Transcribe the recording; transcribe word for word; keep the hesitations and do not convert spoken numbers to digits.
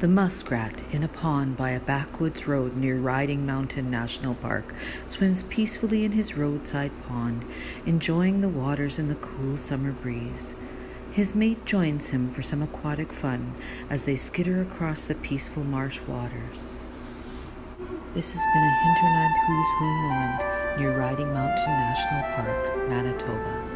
The muskrat, in a pond by a backwoods road near Riding Mountain National Park, swims peacefully in his roadside pond, enjoying the waters and the cool summer breeze. His mate joins him for some aquatic fun as they skitter across the peaceful marsh waters. This has been a Hinterland Who's Who moment near Riding Mountain National Park, Manitoba.